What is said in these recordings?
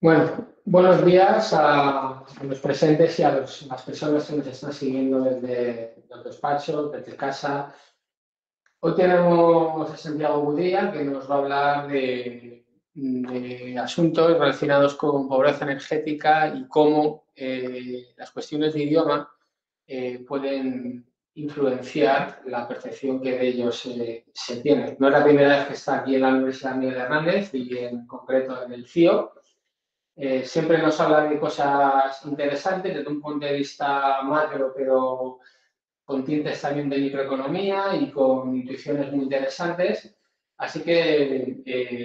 Bueno, buenos días a los presentes y a las personas que nos están siguiendo desde los despachos, desde casa. Hoy tenemos a Santiago Budía, que nos va a hablar de asuntos relacionados con pobreza energética y cómo las cuestiones de idioma pueden influenciar la percepción que de ellos se tiene. No es la primera vez que está aquí en la Universidad Miguel Hernández y en concreto en el CIO. Siempre nos habla de cosas interesantes desde un punto de vista macro, pero con tintes también de microeconomía y con intuiciones muy interesantes. Así que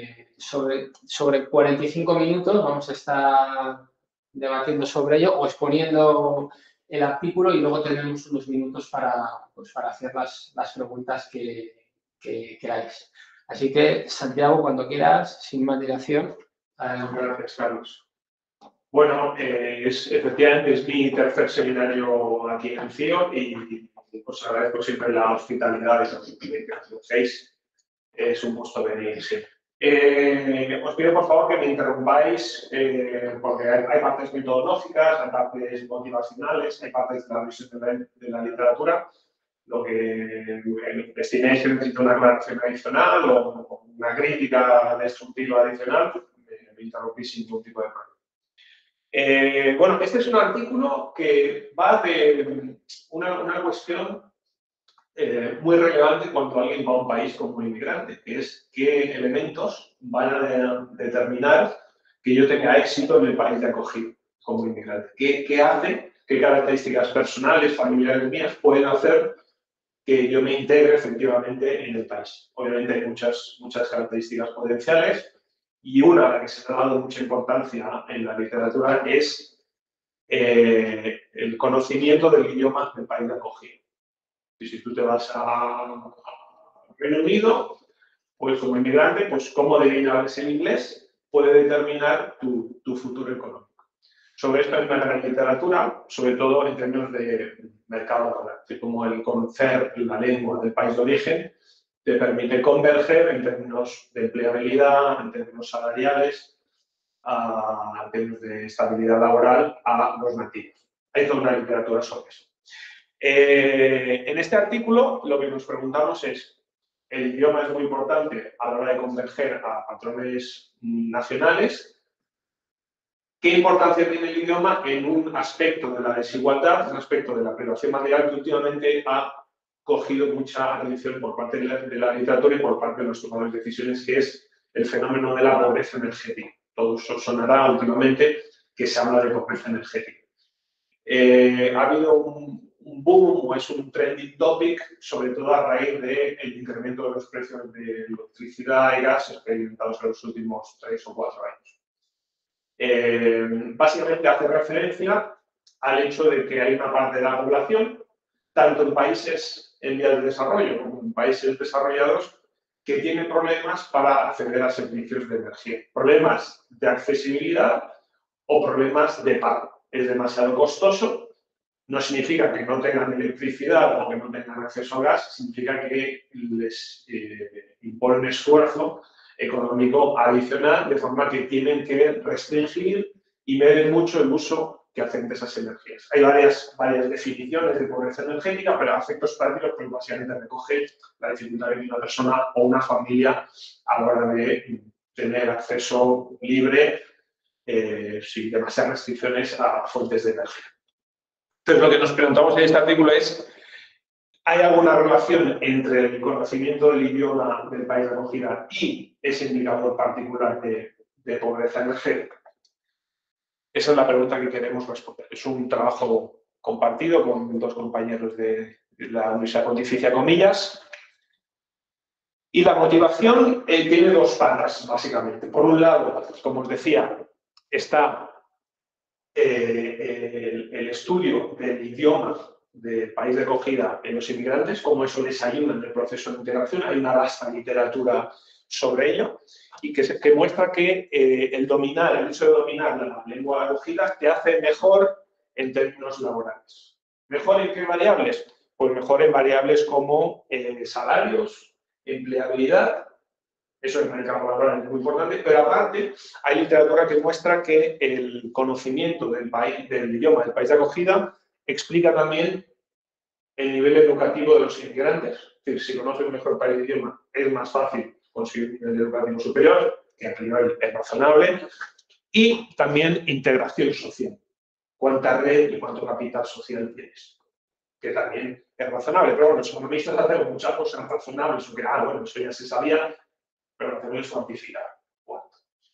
sobre 45 minutos vamos a estar debatiendo sobre ello o exponiendo el artículo y luego tenemos unos minutos para hacer las preguntas que queráis. Así que, Santiago, cuando quieras, sin más dilación. Gracias, Carlos. Bueno, efectivamente es mi tercer seminario aquí en el CIO y os agradezco siempre la hospitalidad y la gentileza que hacéis. Es un gusto venir siempre. Os pido por favor que me interrumpáis porque hay partes metodológicas, hay partes motivacionales, hay partes de la visión de la literatura. Lo que estiméis que necesita una aclaración adicional o una crítica destructiva adicional, me interrumpís sin ningún tipo de problema. Bueno, este es un artículo que va de una cuestión muy relevante cuando alguien va a un país como inmigrante, que es qué elementos van a determinar que yo tenga éxito en el país de acogida como inmigrante. ¿Qué hace, qué características personales, familiares mías pueden hacer que yo me integre efectivamente en el país? Obviamente hay muchas características potenciales y una a la que se ha dado mucha importancia en la literatura es el conocimiento del idioma del país de acogida. Y si tú te vas a Reino Unido, pues como inmigrante, pues cómo de bien hables el inglés puede determinar tu futuro económico. Sobre esto hay una gran literatura, sobre todo en términos de mercado laboral, de cómo el conocer la lengua del país de origen te permite converger en términos de empleabilidad, en términos salariales, en términos de estabilidad laboral a los nativos. Hay toda una literatura sobre eso. En este artículo lo que nos preguntamos es, el idioma es muy importante a la hora de converger a patrones nacionales. ¿Qué importancia tiene el idioma en un aspecto de la desigualdad, un aspecto de la privación material que últimamente ha cogido mucha atención por parte de la literatura y por parte de los tomadores de decisiones, que es el fenómeno de la pobreza energética? Todo eso sonará últimamente que se habla de pobreza energética. Ha habido un boom o es un trending topic, sobre todo a raíz del incremento de los precios de electricidad y gas experimentados en los últimos 3 o 4 años. Básicamente hace referencia al hecho de que hay una parte de la población, tanto en países en vías de desarrollo como en países desarrollados, que tiene problemas para acceder a servicios de energía. Problemas de accesibilidad o problemas de pago. Es demasiado costoso, no significa que no tengan electricidad o que no tengan acceso a gas, significa que les impone un esfuerzo económico adicional, de forma que tienen que restringir y medir mucho el uso que hacen de esas energías. Hay varias definiciones de pobreza energética, pero a efectos prácticos pues básicamente recoge la dificultad de una persona o una familia a la hora de tener acceso libre sin demasiadas restricciones a fuentes de energía. Entonces, lo que nos preguntamos en este artículo es, ¿hay alguna relación entre el conocimiento del idioma del país de acogida y ese indicador particular de pobreza energética? Esa es la pregunta que queremos responder. Es un trabajo compartido con 2 compañeros de la Universidad Pontificia Comillas. Y la motivación tiene 2 patas, básicamente. Por un lado, como os decía, está el estudio del idioma del país de acogida en los inmigrantes, cómo eso les ayuda en el proceso de integración. Hay una vasta literatura sobre ello y que muestra que el hecho de dominar la lengua de acogida te hace mejor en términos laborales. ¿Mejor en qué variables? Pues mejor en variables como salarios, empleabilidad Eso en el mercado laboral es muy importante, pero aparte hay literatura que muestra que el conocimiento del idioma del país de acogida explica también el nivel educativo de los inmigrantes. Es decir, si conoces un mejor país de idioma, es más fácil conseguir un nivel educativo superior, que a nivel es razonable, y también integración social. Cuánta red y cuánto capital social tienes, que también es razonable. Pero bueno, los economistas hacemos muchas cosas razonables, porque, bueno, eso ya se sabía, pero lo que no es cuantificar. ¿Cuánto?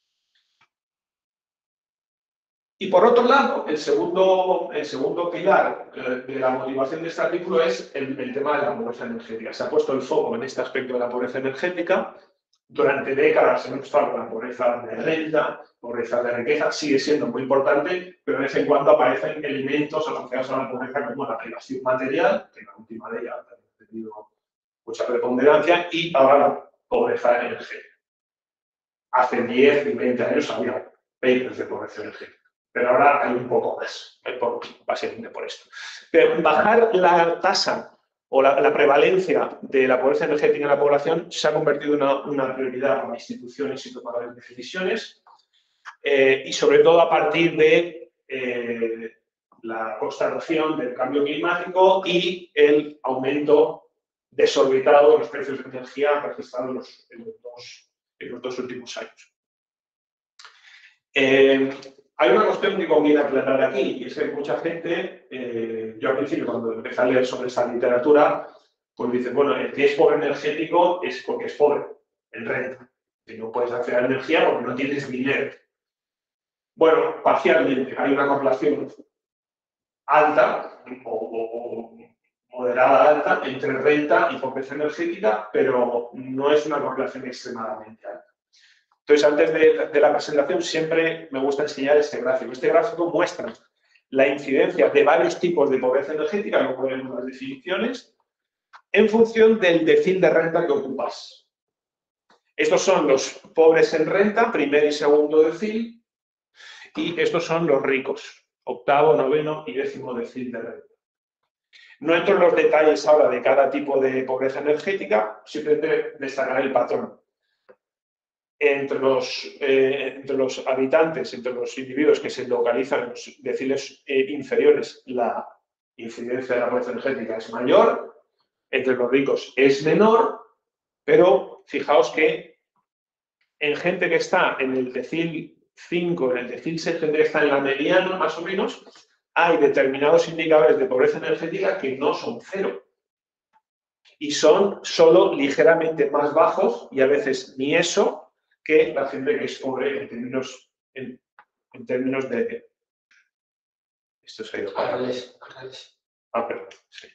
Y por otro lado, el segundo pilar de la motivación de este artículo es el tema de la pobreza energética. Se ha puesto el foco en este aspecto de la pobreza energética. Durante décadas hemos estado con la pobreza de renta, pobreza de riqueza, sigue siendo muy importante, pero de vez en cuando aparecen elementos asociados a la pobreza como la privación material, que la última de ellas ha tenido mucha preponderancia, y ahora la pobreza energética. Hace 10 y 20 años había papers de pobreza energética, pero ahora hay un poco más, básicamente por esto. Pero bajar la tasa o la prevalencia de la pobreza energética en la población se ha convertido en una prioridad para instituciones y tomadores de decisiones, y sobre todo a partir de la constatación del cambio climático y el aumento desorbitado de los precios de energía registrados en los dos últimos años. Hay una cuestión que conviene aclarar aquí, y es que mucha gente, yo al principio cuando empecé a leer sobre esta literatura, pues dice, bueno, el que es pobre energético es porque es pobre, en renta, que no puedes acceder a la energía porque no tienes dinero. Bueno, parcialmente, hay una correlación alta o moderada alta entre renta y pobreza energética, pero no es una correlación extremadamente alta. Entonces, antes de la presentación siempre me gusta enseñar este gráfico. Este gráfico muestra la incidencia de varios tipos de pobreza energética, luego veremos las definiciones, en función del decil de renta que ocupas. Estos son los pobres en renta, primer y segundo decil, y estos son los ricos, octavo, noveno y décimo decil de renta. No entro en los detalles ahora de cada tipo de pobreza energética, simplemente destacar el patrón. Entre los habitantes, entre los individuos que se localizan en los deciles inferiores, la incidencia de la pobreza energética es mayor, entre los ricos es menor, pero fijaos que en gente que está en el decil 5, en el decil 6, gente que está en la mediana más o menos, hay determinados indicadores de pobreza energética que no son cero y son solo ligeramente más bajos y a veces ni eso que la gente que es pobre en términos de... Esto se ha ido para... perdón, sí.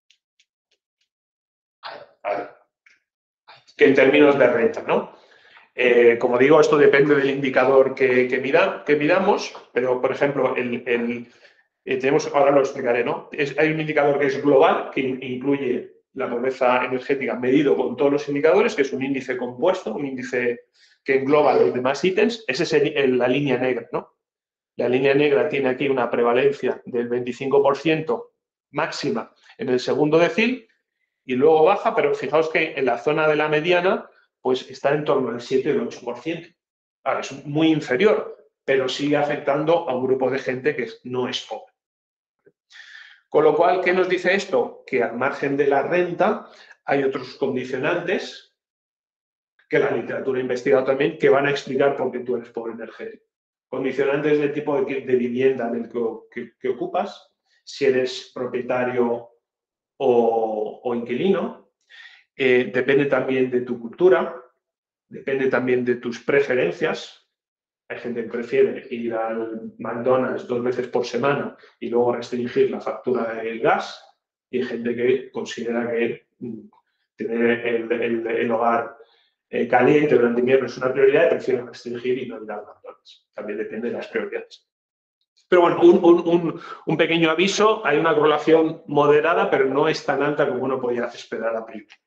Que en términos de renta, ¿no? Como digo, esto depende del indicador que midamos, pero, por ejemplo, tenemos, ahora lo explicaré, ¿no? Hay un indicador que es global, que incluye la pobreza energética medido con todos los indicadores, que es un índice compuesto, un índice que engloba los demás ítems. Esa es la línea negra, ¿no? La línea negra tiene aquí una prevalencia del 25% máxima en el segundo decil y luego baja, pero fijaos que en la zona de la mediana pues está en torno al 7 y el 8%. Ahora, es muy inferior, pero sigue afectando a un grupo de gente que no es pobre. Con lo cual, ¿qué nos dice esto? Que al margen de la renta hay otros condicionantes que la literatura ha investigado también, que van a explicar por qué tú eres pobre energético. Condicionantes del tipo de vivienda en el que ocupas, si eres propietario o inquilino, depende también de tu cultura, depende también de tus preferencias. Hay gente que prefiere ir al McDonald's 2 veces por semana y luego restringir la factura del gas, y hay gente que considera que tener el hogar caliente durante invierno es una prioridad y prefieren restringir y no ir al McDonald's. También depende de las prioridades. Pero bueno, un pequeño aviso, hay una correlación moderada, pero no es tan alta como uno podría esperar a priori.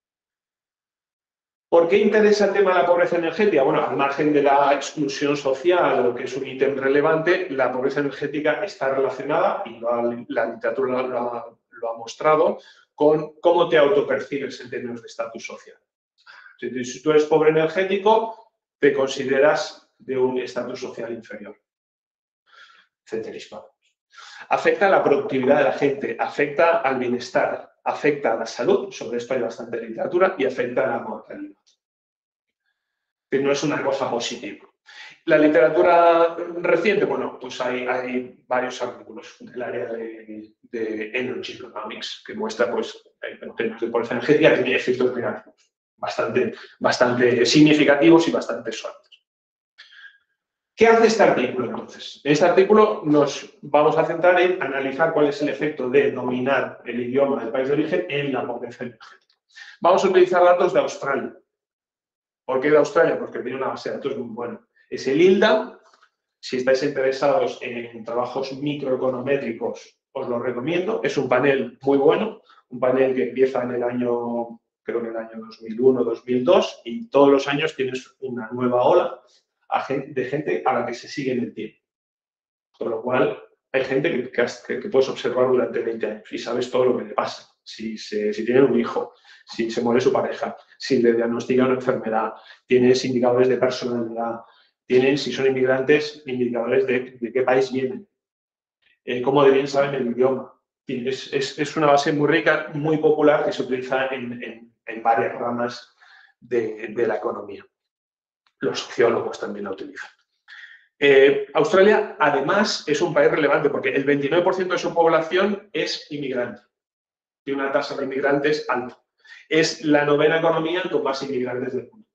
¿Por qué interesa el tema de la pobreza energética? Bueno, al margen de la exclusión social, o que es un ítem relevante, la pobreza energética está relacionada, y la literatura lo ha mostrado, con cómo te autopercibes en términos de estatus social. Si tú eres pobre energético, te consideras de un estatus social inferior. Ceteris paribus. Afecta a la productividad de la gente, afecta al bienestar, afecta a la salud, sobre esto hay bastante literatura, y afecta a la mortalidad. Que no es una cosa positiva. La literatura reciente, bueno, pues hay varios artículos del área de Energy Economics que muestra, pues, en términos de pobreza energética, que tiene efectos negativos bastante significativos y bastante sólidos. ¿Qué hace este artículo, entonces? En este artículo nos vamos a centrar en analizar cuál es el efecto de dominar el idioma del país de origen en la pobreza energética. Vamos a utilizar datos de Australia. ¿Por qué de Australia? Porque tiene una base de datos muy buena. Es el ILDA. Si estáis interesados en trabajos microeconométricos, os lo recomiendo. Es un panel muy bueno, un panel que empieza en el año, creo que en el año 2001, 2002, y todos los años tienes una nueva ola de gente a la que se sigue en el tiempo. Con lo cual, hay gente que puedes observar durante 20 años y sabes todo lo que le pasa. Si tiene un hijo, si se muere su pareja, si le diagnostican una enfermedad, tienes indicadores de personalidad, tienen, si son inmigrantes, indicadores de qué país vienen, cómo de bien saben el idioma. Es una base muy rica, muy popular, que se utiliza en varias ramas de la economía. Los sociólogos también la utilizan. Australia, además, es un país relevante porque el 29% de su población es inmigrante. Tiene una tasa de inmigrantes alta. Es la 9ª economía con más inmigrantes del mundo.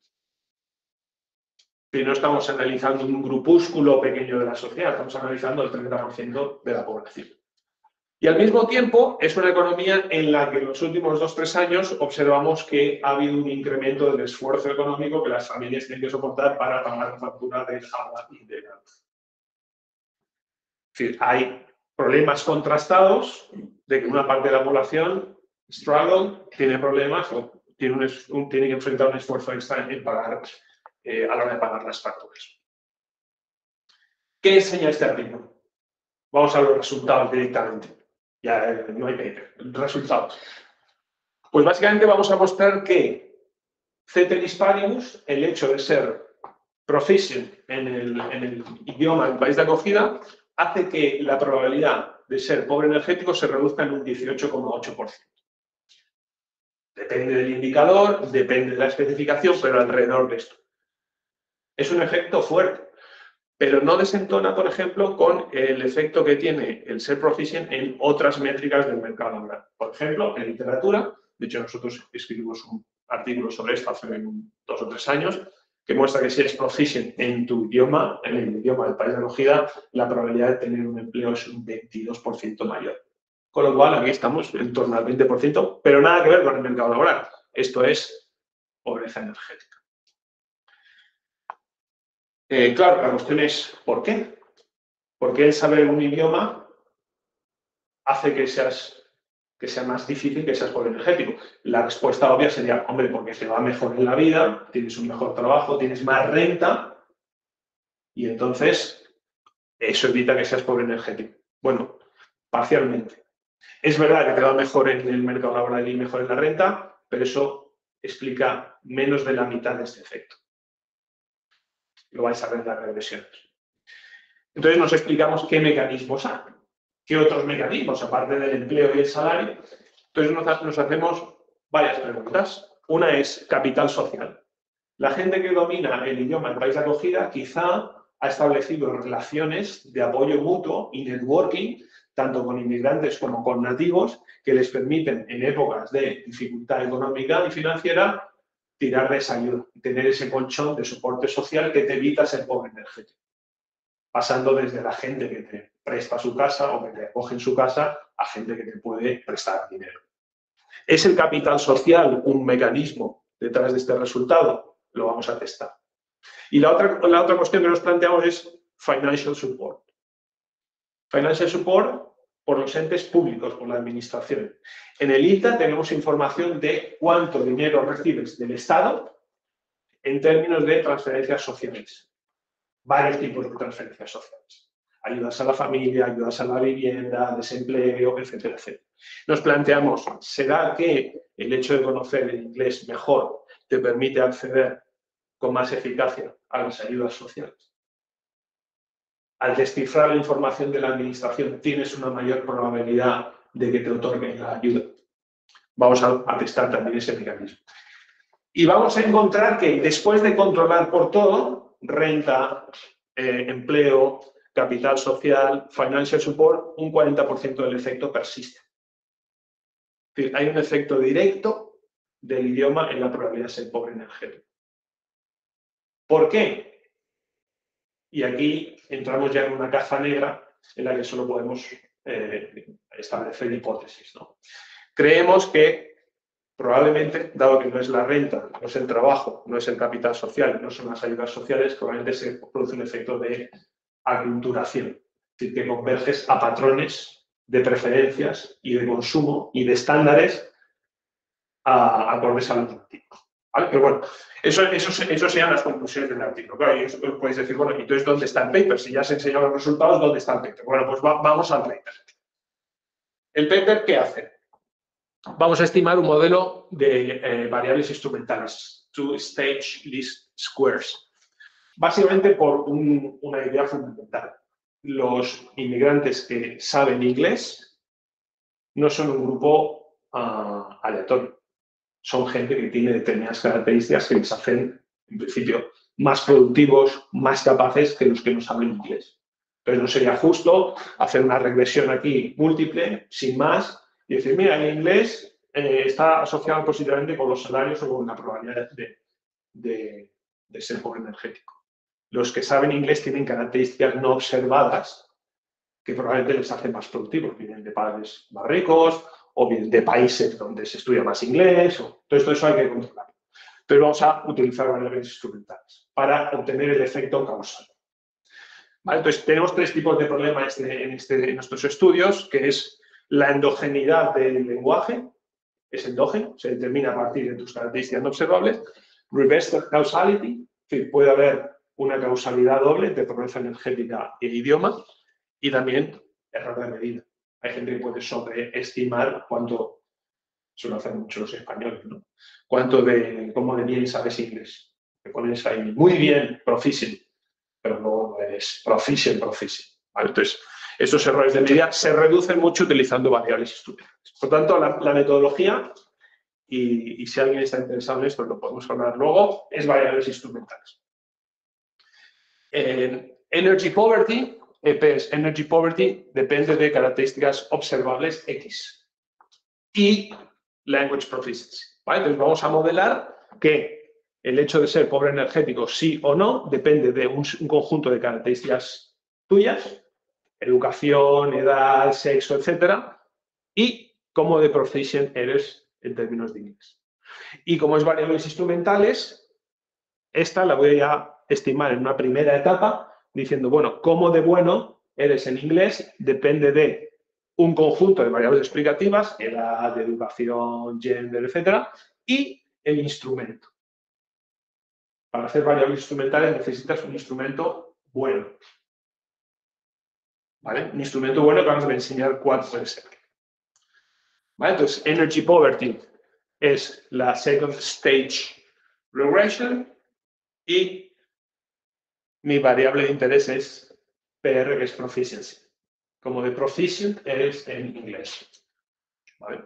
Y no estamos analizando un grupúsculo pequeño de la sociedad, estamos analizando el 30% de la población. Y al mismo tiempo es una economía en la que en los últimos 2-3 años observamos que ha habido un incremento del esfuerzo económico que las familias tienen que soportar para pagar la factura del agua y de la luz. Es decir, hay problemas contrastados de que una parte de la población tiene problemas o tiene que enfrentar un esfuerzo extra en pagar, a la hora de pagar las facturas. ¿Qué enseña este artículo? Vamos a los resultados directamente. Ya no hay paper, resultados. Pues básicamente vamos a mostrar que ceteris paribus, el hecho de ser proficient en el idioma del país de acogida, hace que la probabilidad de ser pobre energético se reduzca en un 18,8%. Depende del indicador, depende de la especificación, pero alrededor de esto. Es un efecto fuerte, pero no desentona, por ejemplo, con el efecto que tiene el ser proficient en otras métricas del mercado laboral. Por ejemplo, en literatura, de hecho nosotros escribimos un artículo sobre esto hace 2 o 3 años, que muestra que si eres proficient en tu idioma, en el idioma del país de acogida, la probabilidad de tener un empleo es un 22% mayor. Con lo cual, aquí estamos en torno al 20%, pero nada que ver con el mercado laboral. Esto es pobreza energética. Claro, la cuestión es ¿por qué? ¿Por qué el saber un idioma hace que sea más difícil que seas pobre energético? La respuesta obvia sería, hombre, porque te va mejor en la vida, tienes un mejor trabajo, tienes más renta y entonces eso evita que seas pobre energético. Bueno, parcialmente. Es verdad que te va mejor en el mercado laboral y mejor en la renta, pero eso explica menos de la mitad de este efecto. Lo vais a ver en las regresiones. Entonces nos explicamos qué mecanismos hay, qué otros mecanismos, aparte del empleo y el salario. Entonces nos hacemos varias preguntas. Una es capital social. La gente que domina el idioma del país de acogida quizá ha establecido relaciones de apoyo mutuo y networking, tanto con inmigrantes como con nativos, que les permiten en épocas de dificultad económica y financiera tirar de esa ayuda, tener ese colchón de soporte social que te evita ser pobre energético. Pasando desde la gente que te presta su casa o que te acoge en su casa a gente que te puede prestar dinero. ¿Es el capital social un mecanismo detrás de este resultado? Lo vamos a testar. Y la otra cuestión que nos planteamos es financial support. Financial support por los entes públicos, por la administración. En el ITA tenemos información de cuánto dinero recibes del Estado en términos de transferencias sociales. Varios tipos de transferencias sociales. Ayudas a la familia, ayudas a la vivienda, desempleo, etcétera, etcétera. Nos planteamos, ¿será que el hecho de conocer el inglés mejor te permite acceder con más eficacia a las ayudas sociales. Al descifrar la información de la administración, tienes una mayor probabilidad de que te otorguen la ayuda. Vamos a testar también ese mecanismo. Y vamos a encontrar que después de controlar por todo, renta, empleo, capital social, financial support, un 40% del efecto persiste. Es decir, hay un efecto directo del idioma en la probabilidad de ser pobre energético. ¿Por qué? Y aquí entramos ya en una caja negra en la que solo podemos establecer hipótesis, ¿no? Creemos que probablemente, dado que no es la renta, no es el trabajo, no es el capital social, no son las ayudas sociales, probablemente se produce un efecto de aculturación. Es decir, que converges a patrones de preferencias y de consumo y de estándares acordes al artículo. ¿Vale? Pero bueno, eso serían las conclusiones del artículo. Claro, y eso podéis decir, bueno, entonces, ¿dónde está el paper? Si ya se enseñan los resultados, ¿dónde está el paper? Bueno, pues vamos al paper. ¿El paper qué hace? Vamos a estimar un modelo de variables instrumentales, two-stage least squares. Básicamente por una idea fundamental. Los inmigrantes que saben inglés no son un grupo aleatorio. Son gente que tiene determinadas características que les hacen, en principio, más productivos, más capaces que los que no saben inglés. Entonces no sería justo hacer una regresión aquí múltiple, sin más, y decir, mira, el inglés está asociado positivamente con los salarios o con la probabilidad de ser pobre energético. Los que saben inglés tienen características no observadas que probablemente les hacen más productivos. Vienen de padres más ricos o vienen de países donde se estudia más inglés. Todo eso hay que controlarlo. Entonces vamos a utilizar variables instrumentales para obtener el efecto causal. ¿Vale? Entonces tenemos tres tipos de problemas en nuestros estudios, que es la endogeneidad del lenguaje, es endógeno, se determina a partir de tus características no observables. Reverse causality, es decir, puede haber una causalidad doble entre pobreza energética y el idioma. Y también error de medida. Hay gente que puede sobreestimar cuánto, eso lo hacen mucho los españoles, ¿no? Cómo de bien sabes inglés. Te pones ahí muy bien, proficient, pero luego no eres proficient. ¿Vale? Entonces, estos errores de medida se reducen mucho utilizando variables instrumentales. Por tanto, la metodología, y si alguien está interesado en esto, lo podemos hablar luego, es variables instrumentales. Energy poverty, EPS, energy poverty, depende de características observables X. Y language proficiency. ¿Vale? Entonces vamos a modelar que el hecho de ser pobre energético, sí o no, depende de un conjunto de características tuyas, educación, edad, sexo, etc. Y cómo de proficient eres en términos de inglés. Y como es variables instrumentales, esta la voy a estimar en una primera etapa diciendo, bueno, cómo de bueno eres en inglés depende de un conjunto de variables explicativas, edad, educación, gender, etc. Y el instrumento. Para hacer variables instrumentales necesitas un instrumento bueno. ¿Vale? Un instrumento bueno que vamos a enseñar cuál puede ser. ¿Vale? Entonces, energy poverty es la second stage regression y mi variable de interés es PR, que es proficiency. Como de proficient es en inglés. ¿Vale?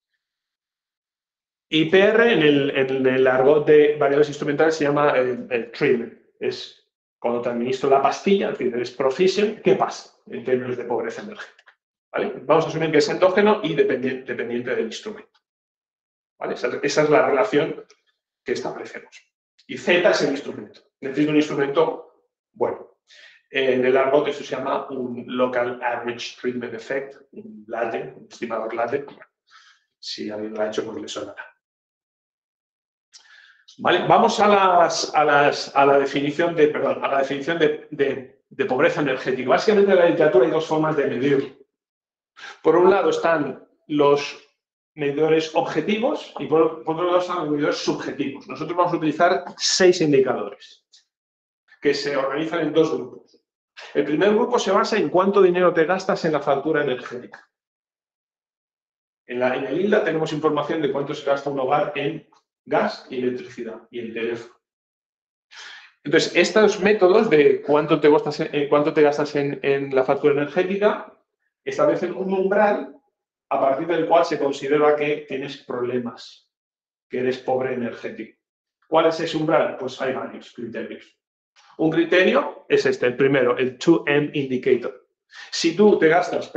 Y PR en el argot de variables instrumentales se llama el treatment. Es cuando te administro la pastilla, es decir, eres proficient, ¿qué pasa en términos de pobreza energética? ¿Vale? Vamos a asumir que es endógeno y dependiente del instrumento. ¿Vale? Esa es la relación que establecemos. Y Z es el instrumento. Necesito un instrumento bueno. En el argot eso se llama un Local Average Treatment Effect, un LATE, un estimador LATE. Si alguien lo ha hecho, pues le sonará. ¿Vale? Vamos a la definición de pobreza energética. Básicamente en la literatura hay dos formas de medirlo. Por un lado están los medidores objetivos y por otro lado están los medidores subjetivos. Nosotros vamos a utilizar 6 indicadores que se organizan en 2 grupos. El primer grupo se basa en cuánto dinero te gastas en la factura energética. En el ILDA tenemos información de cuánto se gasta un hogar en gas y electricidad y el teléfono. Entonces, estos métodos de cuánto te gastas en la factura energética establecen un umbral a partir del cual se considera que tienes problemas, que eres pobre energético. ¿Cuál es ese umbral? Pues hay varios criterios. Un criterio es este, el primero, el 2M indicator. Si tú te gastas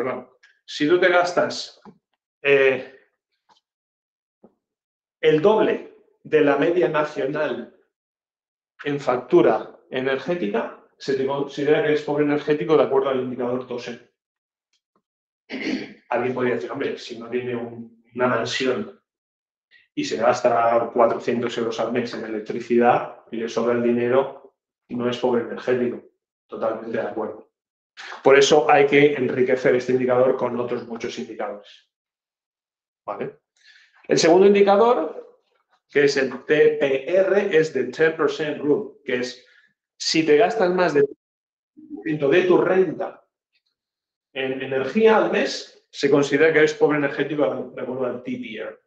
el doble de la media nacional en factura energética, se te considera que eres pobre energético de acuerdo al indicador 2M. Alguien podría decir, hombre, si no tiene una mansión y se gasta 400 euros al mes en electricidad y le sobra el dinero, no es pobre energético. Totalmente de acuerdo. Por eso hay que enriquecer este indicador con otros muchos indicadores. ¿Vale? El segundo indicador, que es el TPR, es the 10% rule, que es si te gastas más del 10% de tu renta en energía al mes, se considera que eres pobre energético de acuerdo al TPR.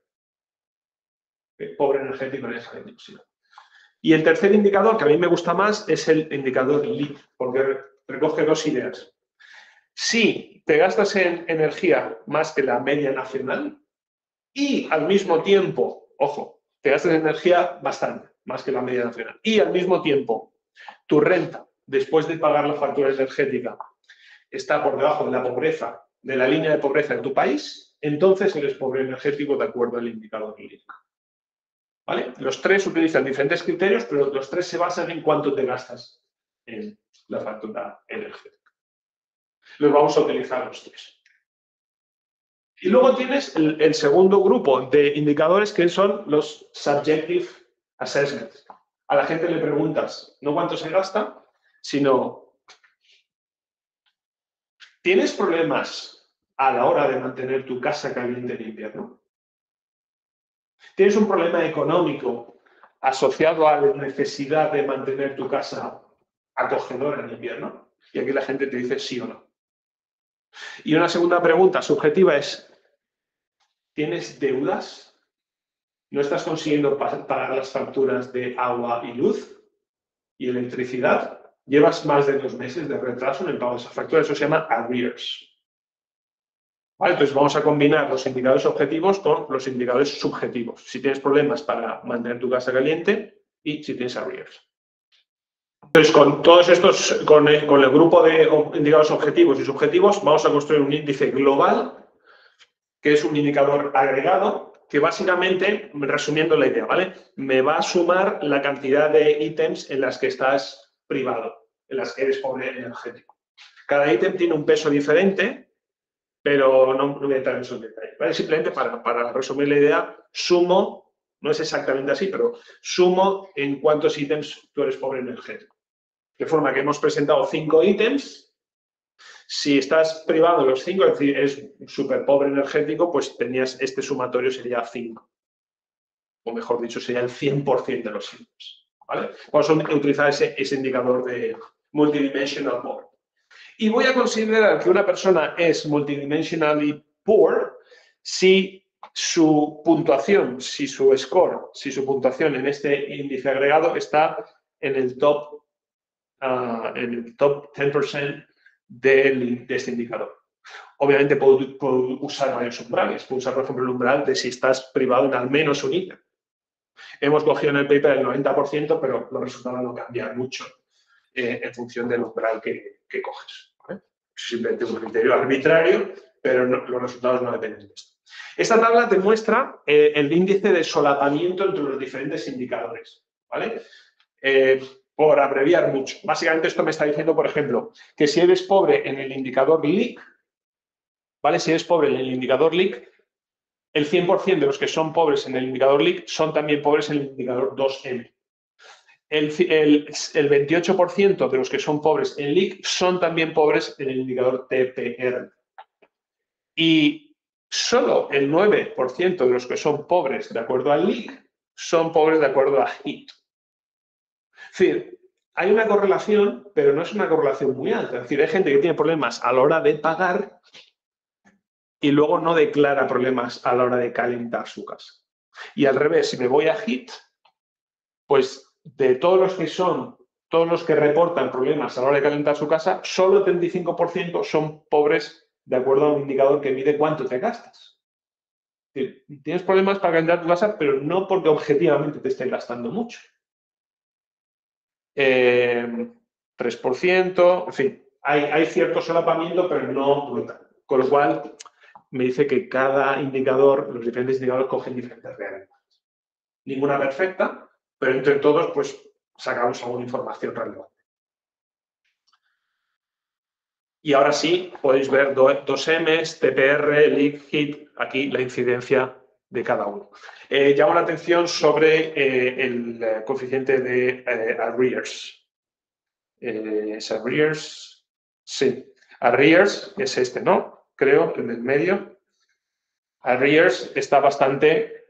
Pobre energético en esa industria. Y el tercer indicador, que a mí me gusta más, es el indicador LEAP, porque recoge dos ideas. Si te gastas en energía más que la media nacional y al mismo tiempo, ojo, te gastas en energía bastante, más que la media nacional, y al mismo tiempo tu renta, después de pagar la factura energética, está por debajo de la pobreza, de la línea de pobreza de tu país, entonces eres pobre energético de acuerdo al indicador LEAP. ¿Vale? Los tres utilizan diferentes criterios, pero los tres se basan en cuánto te gastas en la factura energética. Los vamos a utilizar los tres. Y luego tienes el segundo grupo de indicadores que son los Subjective Assessments. A la gente le preguntas no cuánto se gasta, sino ¿tienes problemas a la hora de mantener tu casa caliente en invierno? ¿Tienes un problema económico asociado a la necesidad de mantener tu casa acogedora en invierno? Y aquí la gente te dice sí o no. Y una segunda pregunta subjetiva es, ¿tienes deudas? ¿No estás consiguiendo pagar las facturas de agua y luz y electricidad? ¿Llevas más de 2 meses de retraso en el pago de esas facturas? Eso se llama arrears. ¿Vale? Entonces vamos a combinar los indicadores objetivos con los indicadores subjetivos. Si tienes problemas para mantener tu casa caliente y si tienes arrears. Entonces, con todos estos, con el grupo de indicadores objetivos y subjetivos, vamos a construir un índice global, que es un indicador agregado, que básicamente, resumiendo la idea, ¿vale? Me va a sumar la cantidad de ítems en las que estás privado, en las que eres pobre energético. Cada ítem tiene un peso diferente, pero no voy a entrar en esos detalles, ¿vale? Simplemente para resumir la idea, sumo, no es exactamente así, pero sumo en cuántos ítems tú eres pobre energético. De forma que hemos presentado 5 ítems. Si estás privado de los 5, es decir, es súper pobre energético, pues tenías este sumatorio sería 5. O mejor dicho, sería el 100% de los ítems. ¿Vale? Vamos a utilizar ese indicador de multidimensional poor. Y voy a considerar que una persona es multidimensionally poor si su puntuación, si su score, si su puntuación en este índice agregado está en el top 10% de este indicador. Obviamente puedo usar varios umbrales. Puedo usar, por ejemplo, el umbral de si estás privado en al menos un ítem. Hemos cogido en el paper el 90%, pero los resultados no cambian mucho en función del umbral que coges. ¿Vale? Es simplemente un criterio arbitrario, pero los resultados no dependen de esto. Esta tabla te muestra el índice de solapamiento entre los diferentes indicadores. ¿Vale? Por abreviar mucho. Básicamente esto me está diciendo, por ejemplo, que si eres pobre en el indicador LEAK, ¿vale? Si eres pobre en el indicador LEAK, el 100% de los que son pobres en el indicador LEAK son también pobres en el indicador 2M. El 28% de los que son pobres en LEAK son también pobres en el indicador TPR. Y solo el 9% de los que son pobres de acuerdo al LEAK son pobres de acuerdo a HEAT. Es decir, hay una correlación, pero no es una correlación muy alta. Es decir, hay gente que tiene problemas a la hora de pagar y luego no declara problemas a la hora de calentar su casa. Y al revés, si me voy a HIT, pues de todos los que reportan problemas a la hora de calentar su casa, solo el 35% son pobres de acuerdo a un indicador que mide cuánto te gastas. Tienes problemas para calentar tu casa, pero no porque objetivamente te estés gastando mucho. 3%, en fin, hay cierto solapamiento, pero no brutal. Con lo cual, me dice que cada indicador, los diferentes indicadores cogen diferentes realidades. Ninguna perfecta, pero entre todos, pues, sacamos alguna información relevante. Y ahora sí, podéis ver 2Ms, TPR, leak, hit, aquí la incidencia de cada uno. Llamo la atención sobre el coeficiente de arrears. ¿Es arrears? Sí. Arrears es este, ¿no? Creo, el del medio. Arrears está bastante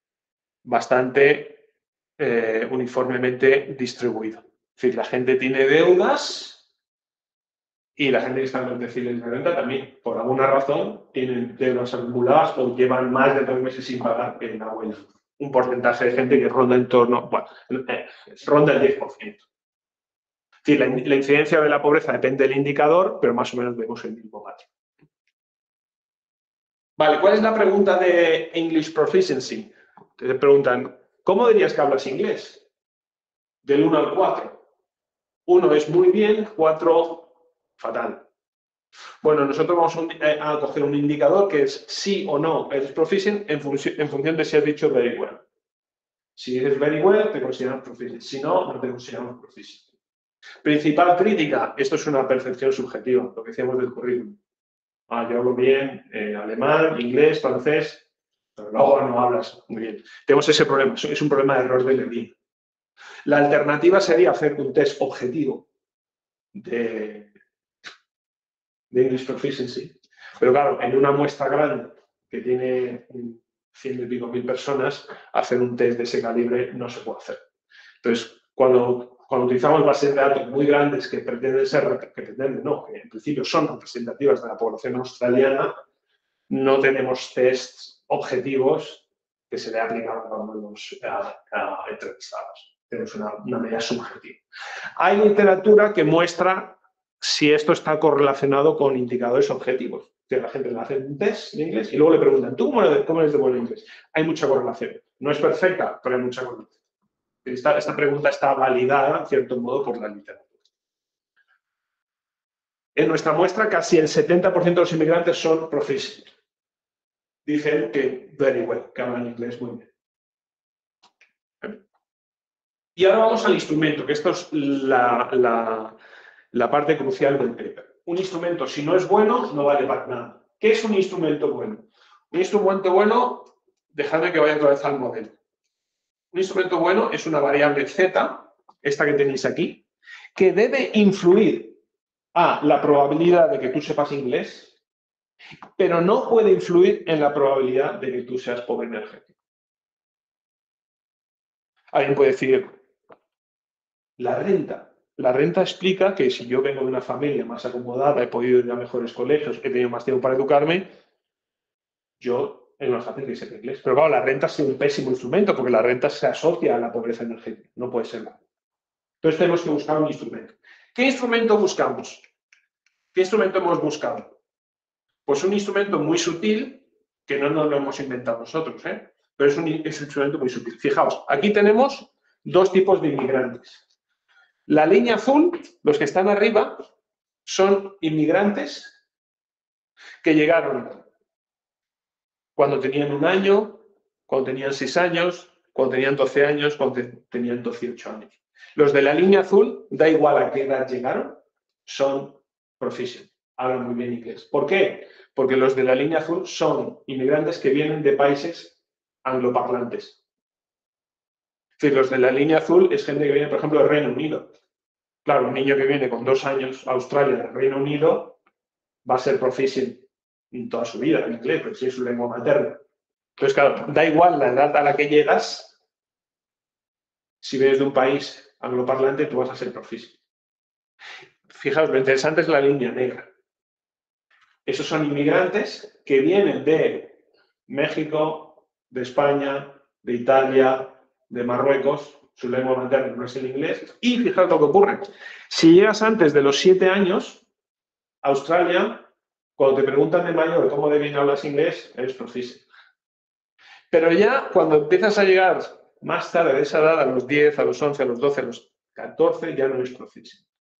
uniformemente distribuido. Es decir, la gente tiene deudas y la gente que está en los deciles de renta también, por alguna razón, tienen deudas acumuladas o llevan más de 2 meses sin pagar en la buena. Un porcentaje de gente que ronda en torno, bueno, ronda el 10%. Es decir, la incidencia de la pobreza depende del indicador, pero más o menos vemos el mismo patrón. Vale, ¿cuál es la pregunta de English Proficiency? Te preguntan, ¿cómo dirías que hablas inglés? Del 1 al 4. 1 es muy bien, 4 fatal. Bueno, nosotros vamos a coger un indicador que es sí o no eres proficient en función de si has dicho very well. Si eres very well, te consideramos proficient. Si no, no te consideramos proficient. Principal crítica, esto es una percepción subjetiva, lo que decíamos del currículum. Yo hablo bien alemán, inglés, francés, pero luego no hablas muy bien. Tenemos ese problema, es un problema de error de medida. La alternativa sería hacer un test objetivo de English Proficiency, pero claro, en una muestra grande que tiene 100 y pico mil personas, hacer un test de ese calibre no se puede hacer. Entonces, cuando utilizamos bases de datos muy grandes que pretenden ser, que en principio son representativas de la población australiana, no tenemos tests objetivos que se le aplican a entrevistados. Tenemos una medida subjetiva. Hay literatura que muestra si esto está correlacionado con indicadores objetivos. Que la gente le hace un test de inglés y luego le preguntan, ¿tú cómo eres de buen inglés? Hay mucha correlación. No es perfecta, pero hay mucha correlación. Esta pregunta está validada, en cierto modo, por la literatura. En nuestra muestra, casi el 70% de los inmigrantes son proficient. Dicen que very well, que hablan inglés muy bien. Y ahora vamos al instrumento, que esto es la parte crucial del paper. Un instrumento, si no es bueno, no vale para nada. ¿Qué es un instrumento bueno? Un instrumento bueno, dejadme que vaya otra vez al modelo. Un instrumento bueno es una variable z, esta que tenéis aquí, que debe influir a la probabilidad de que tú sepas inglés, pero no puede influir en la probabilidad de que tú seas pobre energético. Alguien puede decir, la renta. La renta explica que si yo vengo de una familia más acomodada, he podido ir a mejores colegios, he tenido más tiempo para educarme, yo es más fácil que sepa inglés. Pero claro, la renta es un pésimo instrumento porque la renta se asocia a la pobreza energética. No puede ser nada. Entonces tenemos que buscar un instrumento. ¿Qué instrumento buscamos? ¿Qué instrumento hemos buscado? Pues un instrumento muy sutil, que no nos lo hemos inventado nosotros, pero es un instrumento muy sutil. Fijaos, aquí tenemos dos tipos de inmigrantes. La línea azul, los que están arriba, son inmigrantes que llegaron cuando tenían 1 año, cuando tenían 6 años, cuando tenían 12 años, cuando tenían 18 años. Los de la línea azul, da igual a qué edad llegaron, son proficient, hablan muy bien inglés. ¿Por qué? Porque los de la línea azul son inmigrantes que vienen de países angloparlantes. Es decir, los de la línea azul es gente que viene, por ejemplo, del Reino Unido. Claro, un niño que viene con 2 años a Australia, del Reino Unido, va a ser proficient en toda su vida en inglés, porque sí es su lengua materna. Entonces, claro, da igual la edad a la que llegas, si vienes de un país angloparlante, tú vas a ser proficient. Fijaos, lo interesante es la línea negra. Esos son inmigrantes que vienen de México, de España, de Italia, de Marruecos, su lengua materna no es el inglés. Y fijaos lo que ocurre. Si llegas antes de los 7 años, Australia, cuando te preguntan de mayor cómo de bien hablas inglés, eres proficient. Pero ya cuando empiezas a llegar más tarde de esa edad, a los 10, a los 11, a los 12, a los 14, ya no eres proficient.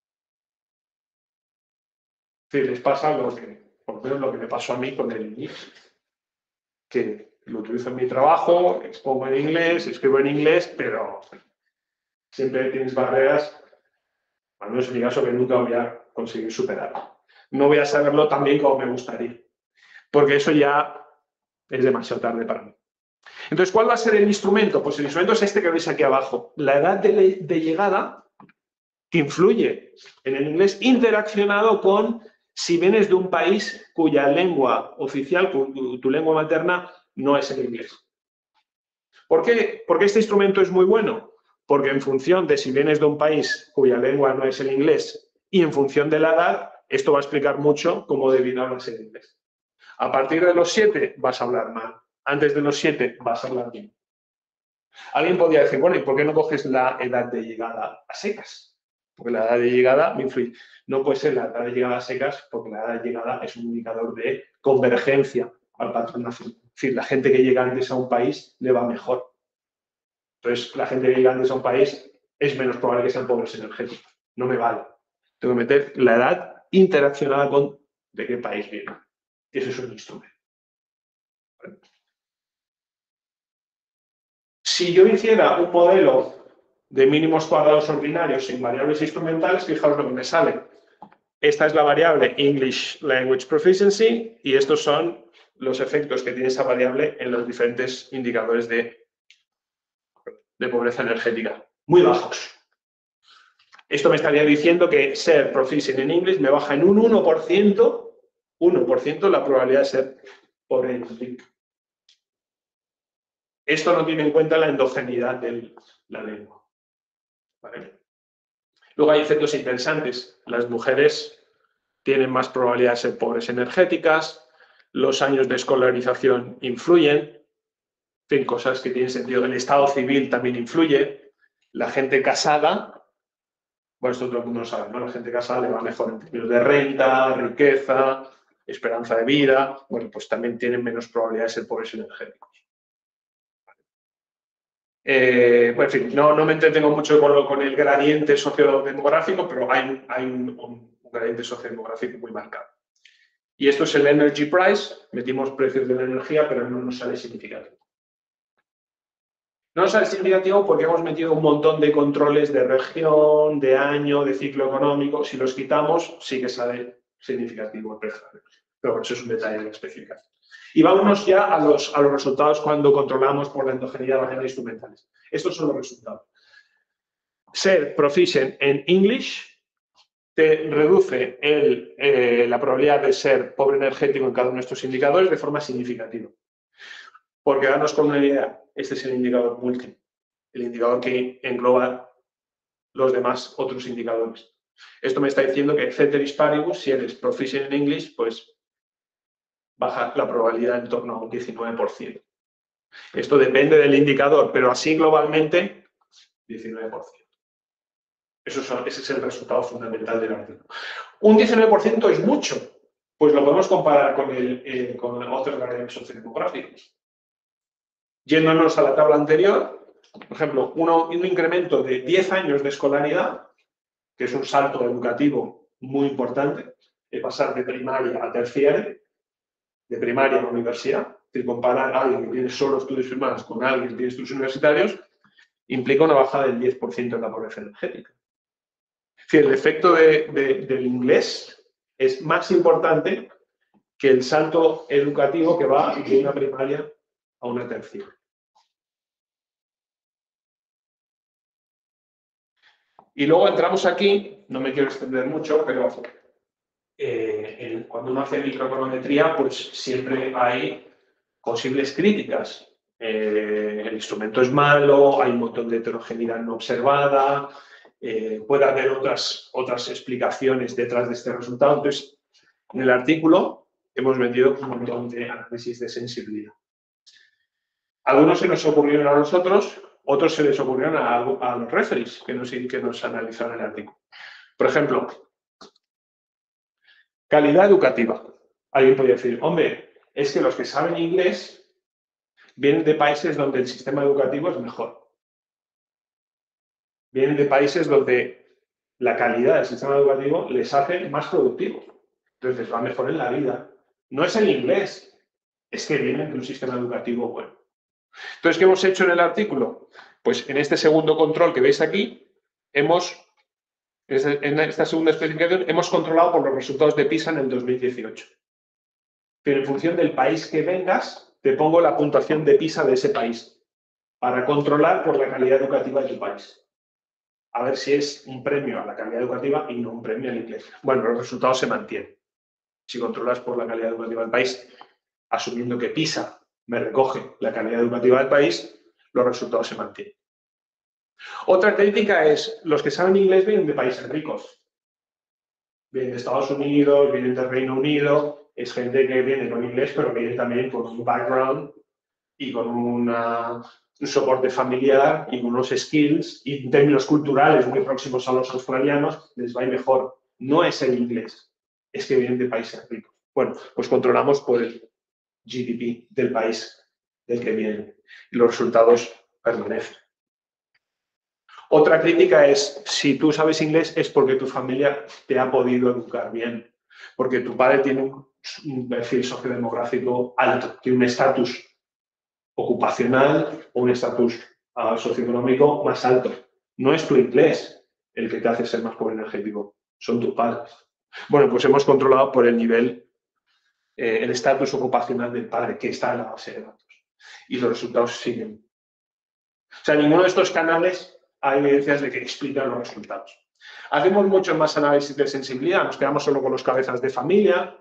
Es decir, les pasa lo que, por lo menos lo que me pasó a mí con el inglés, que lo utilizo en mi trabajo, expongo en inglés, escribo en inglés, pero siempre tienes barreras, al menos en mi caso, que nunca voy a conseguir superar. No voy a saberlo tan bien como me gustaría, porque eso ya es demasiado tarde para mí. Entonces, ¿cuál va a ser el instrumento? Pues el instrumento es este que veis aquí abajo, la edad de llegada, que influye en el inglés, interaccionado con si vienes de un país cuya lengua oficial, tu lengua materna, no es el inglés. ¿Por qué? Porque este instrumento es muy bueno. Porque en función de si vienes de un país cuya lengua no es el inglés y en función de la edad, esto va a explicar mucho cómo de bien hablas el inglés. A partir de los 7 vas a hablar mal. Antes de los 7 vas a hablar bien. Alguien podría decir, bueno, ¿y por qué no coges la edad de llegada a secas? Porque la edad de llegada me influye. No puede ser la edad de llegada a secas porque la edad de llegada es un indicador de convergencia al patrón nacional. Es decir, la gente que llega antes a un país le va mejor. Entonces, la gente que llega antes a un país es menos probable que sean pobres energéticos. No me vale. Tengo que meter la edad interaccionada con de qué país viene. Ese es un instrumento. ¿Vale? Si yo hiciera un modelo de mínimos cuadrados ordinarios sin variables instrumentales, fijaos lo que me sale. Esta es la variable English Language Proficiency y estos son los efectos que tiene esa variable en los diferentes indicadores de pobreza energética. Muy bajos. Esto me estaría diciendo que ser proficient en inglés me baja en un 1% la probabilidad de ser pobre en inglés. Esto no tiene en cuenta la endogeneidad de la lengua. ¿Vale? Luego hay efectos interesantes. Las mujeres tienen más probabilidad de ser pobres energéticas, los años de escolarización influyen, en fin, cosas que tienen sentido. El estado civil también influye. La gente casada, bueno, esto todo el mundo lo sabe, ¿no? La gente casada le va mejor en términos de renta, riqueza, esperanza de vida. Bueno, pues también tienen menos probabilidad de ser pobres energéticos. Bueno, en fin, no me entretengo mucho con el gradiente sociodemográfico, pero hay un gradiente sociodemográfico muy marcado. Y esto es el Energy Price. Metimos precios de la energía, pero no nos sale significativo. No nos sale significativo porque hemos metido un montón de controles de región, de año, de ciclo económico. Si los quitamos, sí que sale significativo el precio. Pero bueno, eso es un detalle de la especificación. Y vámonos ya a los resultados cuando controlamos por la endogeneidad de variables instrumentales. Estos son los resultados. Ser proficient en English te reduce la probabilidad de ser pobre energético en cada uno de estos indicadores de forma significativa. Porque darnos con una idea, este es el indicador multi, el indicador que engloba los demás otros indicadores. Esto me está diciendo que ceteris paribus, si eres proficient en English, pues baja la probabilidad en torno a un 19%. Esto depende del indicador, pero así globalmente, 19%. Ese es el resultado fundamental del artículo. Un 19% es mucho, pues lo podemos comparar con otros variables sociodemográficos. Yéndonos a la tabla anterior, por ejemplo, un incremento de 10 años de escolaridad, que es un salto educativo muy importante, de pasar de primaria a terciaria, de primaria a universidad, es decir, comparar a alguien que tiene solo estudios primarios con alguien que tiene estudios universitarios, implica una bajada del 10% en la pobreza energética. Es decir, el efecto del inglés es más importante que el salto educativo que va de una primaria a una terciaria. Y luego entramos aquí, no me quiero extender mucho, pero cuando uno hace microeconometría, pues siempre hay posibles críticas. El instrumento es malo, hay un montón de heterogeneidad no observada, puede haber otras explicaciones detrás de este resultado. Entonces, en el artículo hemos metido un montón de análisis de sensibilidad. Algunos se nos ocurrieron a nosotros, otros se les ocurrieron a los referees que nos analizaron el artículo. Por ejemplo, calidad educativa. Alguien podría decir, hombre, es que los que saben inglés vienen de países donde el sistema educativo es mejor. Vienen de países donde la calidad del sistema educativo les hace más productivos. Entonces les va mejor en la vida. No es el inglés, es que vienen de un sistema educativo bueno. Entonces, ¿qué hemos hecho en el artículo? Pues en este segundo control que veis aquí, en esta segunda especificación, hemos controlado por los resultados de PISA en el 2018. Pero en función del país que vengas, te pongo la puntuación de PISA de ese país, para controlar por la calidad educativa de tu país. A ver si es un premio a la calidad educativa y no un premio al inglés. Bueno, los resultados se mantienen. Si controlas por la calidad educativa del país, asumiendo que PISA me recoge la calidad educativa del país, los resultados se mantienen. Otra crítica es, los que saben inglés vienen de países ricos. Vienen de Estados Unidos, vienen del Reino Unido, es gente que viene con inglés, pero viene también con un background y con un soporte familiar y con unos skills y en términos culturales muy próximos a los australianos, les va a ir mejor. No es el inglés, es que vienen de países ricos. Bueno, pues controlamos por el GDP del país del que vienen y los resultados permanecen. Otra crítica es, si tú sabes inglés es porque tu familia te ha podido educar bien, porque tu padre tiene un perfil sociodemográfico alto, tiene un estatus ocupacional o un estatus socioeconómico más alto. No es tu inglés el que te hace ser más pobre energético, son tus padres. Bueno, pues hemos controlado por el nivel, el estatus ocupacional del padre, que está en la base de datos. Y los resultados siguen. O sea, ninguno de estos canales hay evidencias de que explican los resultados. Hacemos mucho más análisis de sensibilidad, nos quedamos solo con los cabezas de familia.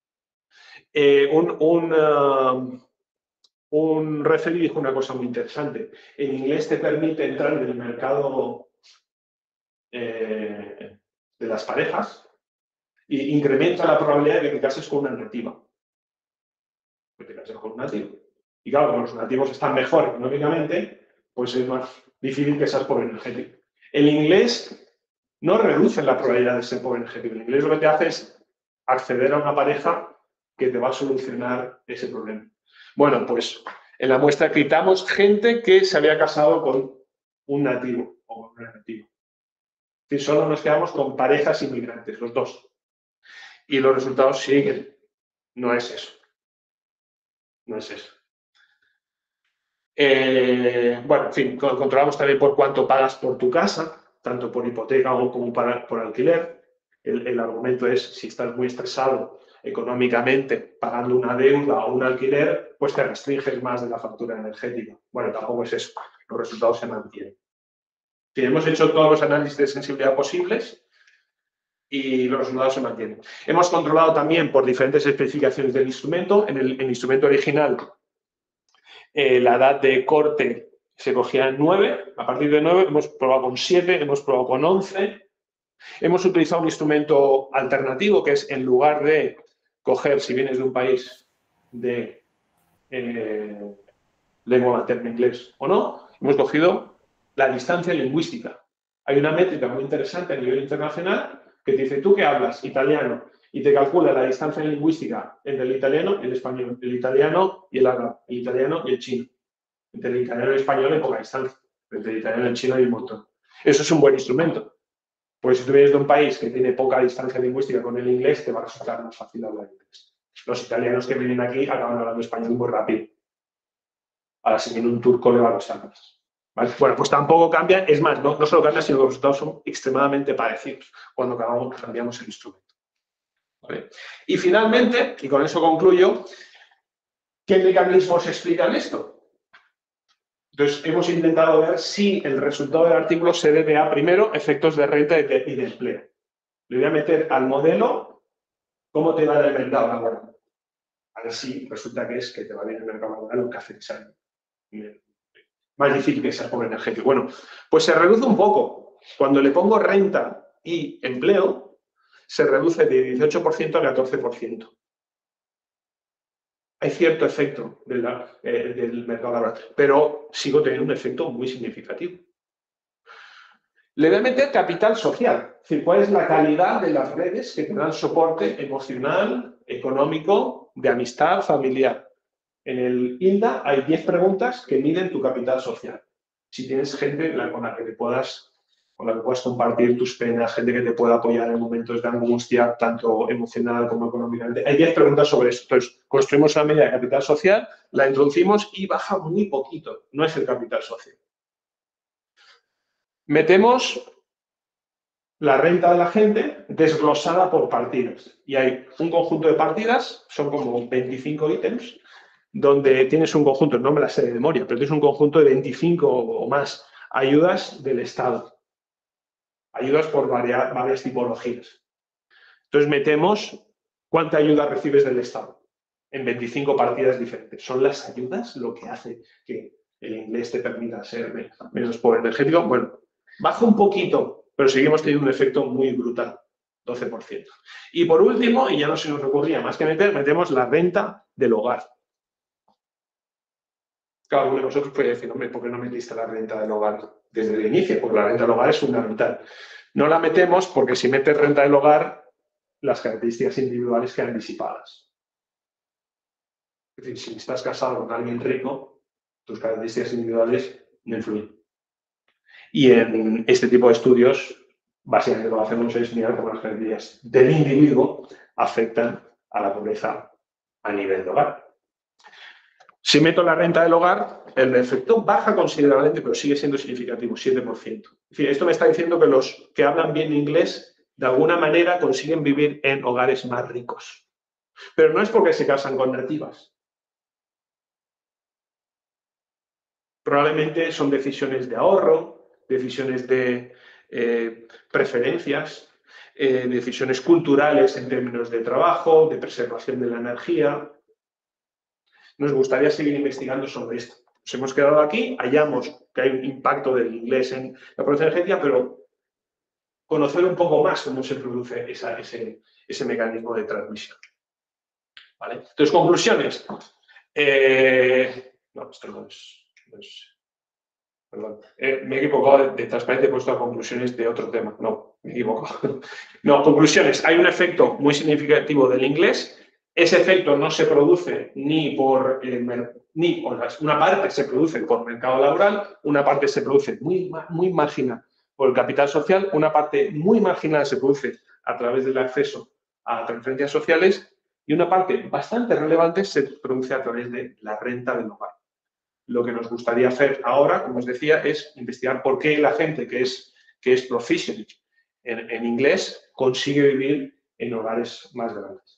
Un referee dijo una cosa muy interesante. En inglés te permite entrar en el mercado de las parejas e incrementa la probabilidad de que te cases con una nativa. Que te cases con un nativo. Y claro, como los nativos están mejor económicamente, pues es más difícil que seas pobre energético. El inglés no reduce la probabilidad de ser pobre energético. El inglés lo que te hace es acceder a una pareja que te va a solucionar ese problema. Bueno, pues en la muestra quitamos gente que se había casado con un nativo o con una nativa. Es decir, solo nos quedamos con parejas inmigrantes, los dos. Y los resultados siguen. No es eso. No es eso. Bueno, en fin, controlamos también por cuánto pagas por tu casa, tanto por hipoteca como por alquiler. El argumento es, si estás muy estresado económicamente pagando una deuda o un alquiler, pues te restringes más de la factura energética. Bueno, tampoco es eso. Los resultados se mantienen. Hemos hecho todos los análisis de sensibilidad posibles y los resultados se mantienen. Hemos controlado también por diferentes especificaciones del instrumento. En el instrumento original, la edad de corte se cogía en 9. A partir de 9 hemos probado con 7, hemos probado con 11. Hemos utilizado un instrumento alternativo, que es, en lugar de coger, si vienes de un país de lengua materna inglés o no, hemos cogido la distancia lingüística. Hay una métrica muy interesante a nivel internacional que te dice, ¿tú qué hablas? Italiano. Y te calcula la distancia lingüística entre el italiano y el español, el italiano y el árabe, el italiano y el chino. Entre el italiano y el español hay poca distancia, pero entre el italiano y el chino hay un montón. Eso es un buen instrumento. Pues si tú vienes de un país que tiene poca distancia lingüística con el inglés, te va a resultar más fácil hablar inglés. Los italianos que vienen aquí acaban hablando español muy rápido. Ahora, si viene un turco, le va a costar más. ¿Vale? Bueno, pues tampoco cambia. Es más, no solo cambia, sino que los resultados son extremadamente parecidos cuando cambiamos el instrumento. ¿Vale? Y finalmente, y con eso concluyo, ¿qué mecanismos explican esto? Entonces, hemos intentado ver si el resultado del artículo se debe a, primero, efectos de renta y de empleo. Le voy a meter al modelo cómo te va en el mercado laboral. A ver si resulta que te va bien en el mercado laboral lo que hace que sea más difícil que seas pobre energético. Bueno, pues se reduce un poco. Cuando le pongo renta y empleo, se reduce de 18% a 14%. hay cierto efecto del mercado laboral, pero sigo teniendo un efecto muy significativo. Le voy a meter capital social, es decir, cuál es la calidad de las redes que te dan soporte emocional, económico, de amistad, familiar. En el INDA hay 10 preguntas que miden tu capital social. Si tienes gente con la que puedas compartir tus penas, gente que te pueda apoyar en momentos de angustia, tanto emocional como económicamente. Hay 10 preguntas sobre esto. Entonces, construimos una medida de capital social, la introducimos y baja muy poquito. No es el capital social. Metemos la renta de la gente desglosada por partidas. Y hay un conjunto de partidas, son como 25 ítems, donde tienes un conjunto, no me la sé de memoria, pero tienes un conjunto de 25 o más ayudas del Estado. Ayudas por varias tipologías. Entonces metemos cuánta ayuda recibes del Estado en 25 partidas diferentes. ¿Son las ayudas lo que hace que el inglés te permita ser menos pobre energético? Bueno, baja un poquito, pero seguimos teniendo un efecto muy brutal, 12%. Y por último, y ya no se nos ocurría más que metemos la renta del hogar. Claro, uno de vosotros puede decir, hombre, ¿por qué no metiste la renta del hogar desde el inicio? Porque la renta del hogar es fundamental. No la metemos porque si metes renta del hogar, las características individuales quedan disipadas. Es decir, si estás casado con alguien rico, tus características individuales no influyen. Y en este tipo de estudios, básicamente lo que hacemos es mirar cómo las características del individuo afectan a la pobreza a nivel de hogar. Si meto la renta del hogar, el efecto baja considerablemente, pero sigue siendo significativo, 7%. Es decir, esto me está diciendo que los que hablan bien inglés, de alguna manera, consiguen vivir en hogares más ricos. Pero no es porque se casan con nativas. Probablemente son decisiones de ahorro, decisiones de preferencias, decisiones culturales en términos de trabajo, de preservación de la energía. Nos gustaría seguir investigando sobre esto. Nos hemos quedado aquí, hallamos que hay un impacto del inglés en la producción energética, pero conocer un poco más cómo se produce ese mecanismo de transmisión. ¿Vale? Entonces, conclusiones. No, esto no es. Perdón. Me he equivocado de transparencia, he puesto a conclusiones de otro tema. No, me equivoco. No, conclusiones. Hay un efecto muy significativo del inglés. Ese efecto no se produce una parte se produce por mercado laboral, una parte se produce muy marginal por el capital social, una parte muy marginal se produce a través del acceso a transferencias sociales y una parte bastante relevante se produce a través de la renta del hogar. Lo que nos gustaría hacer ahora, como os decía, es investigar por qué la gente que es proficient en inglés consigue vivir en hogares más grandes.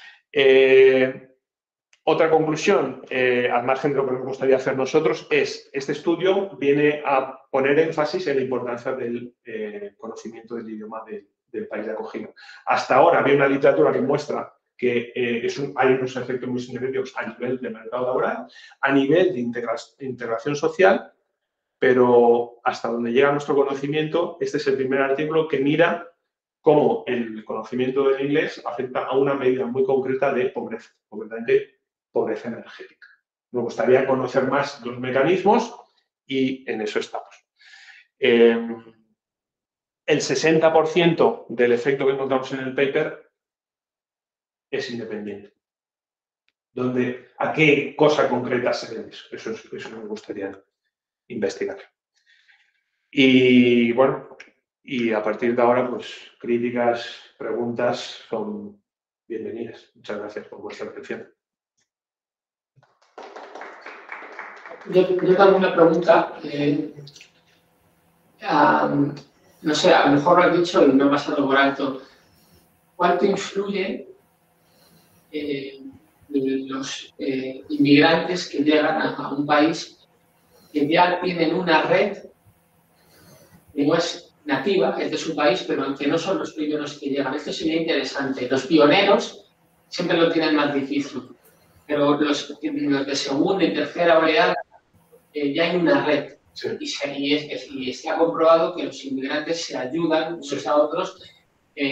Otra conclusión, al margen de lo que nos gustaría hacer nosotros, es este estudio viene a poner énfasis en la importancia del conocimiento del idioma del país de acogida. Hasta ahora había una literatura que muestra que hay unos efectos muy significativos a nivel de mercado laboral, a nivel de integración social, pero hasta donde llega nuestro conocimiento, este es el primer artículo que mira cómo el conocimiento del inglés afecta a una medida muy concreta de pobreza, concretamente pobreza energética. Me gustaría conocer más los mecanismos y en eso estamos. El 60% del efecto que encontramos en el paper es independiente. ¿A qué cosa concreta se debe eso? Eso me gustaría investigar. Y bueno, y a partir de ahora, pues críticas, preguntas son bienvenidas. Muchas gracias por vuestra atención. Yo tengo una pregunta. No sé, a lo mejor lo has dicho y no me has dado por alto. ¿Cuánto influye los inmigrantes que llegan a un país que ya tienen una red que no es nativa, es de su país, pero que no son los primeros que llegan? Esto sería interesante. Los pioneros siempre lo tienen más difícil, pero los de segunda y tercera oleada ya hay una red. Sí. Y se ha comprobado que los inmigrantes se ayudan unos a otros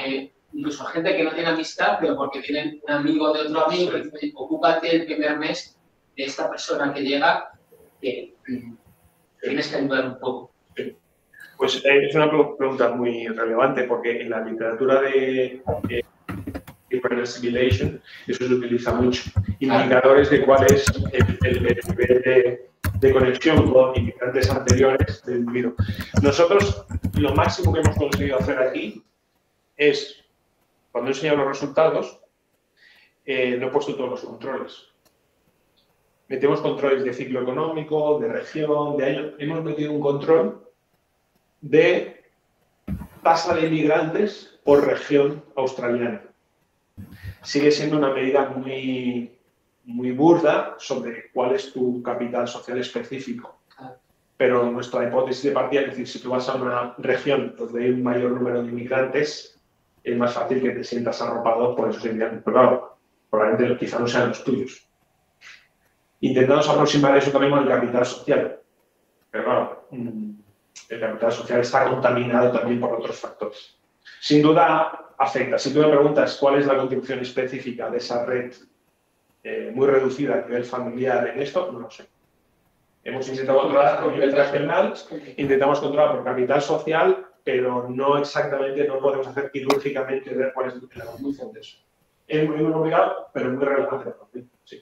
incluso gente que no tiene amistad, pero porque tienen un amigo de otro amigo que dice, ocúpate el primer mes de esta persona que llega, que tienes que ayudar un poco. Pues es una pregunta muy relevante porque en la literatura de Different Assimilation eso se utiliza mucho. Indicadores de cuál es el nivel de conexión con inmigrantes anteriores del individuo. Nosotros lo máximo que hemos conseguido hacer aquí es, cuando he enseñado los resultados, no he puesto todos los controles. Metemos controles de ciclo económico, de región, de año. Hemos metido un control de tasa de inmigrantes por región australiana. Sigue siendo una medida muy burda sobre cuál es tu capital social específico. Pero nuestra hipótesis de partida es decir, si tú vas a una región donde hay un mayor número de inmigrantes, es más fácil que te sientas arropado por esos inmigrantes. Pero claro, probablemente quizá no sean los tuyos. Intentamos aproximar eso también con el capital social. Pero claro, el capital social está contaminado también por otros factores. Sin duda afecta. Si tú me preguntas cuál es la contribución específica de esa red muy reducida a nivel familiar en esto, no lo sé. Hemos intentado controlar por nivel regional, intentamos controlar por capital social, pero no exactamente, no podemos hacer quirúrgicamente ver cuál es la contribución de eso. Es muy complicado, pero muy relevante también. Sí.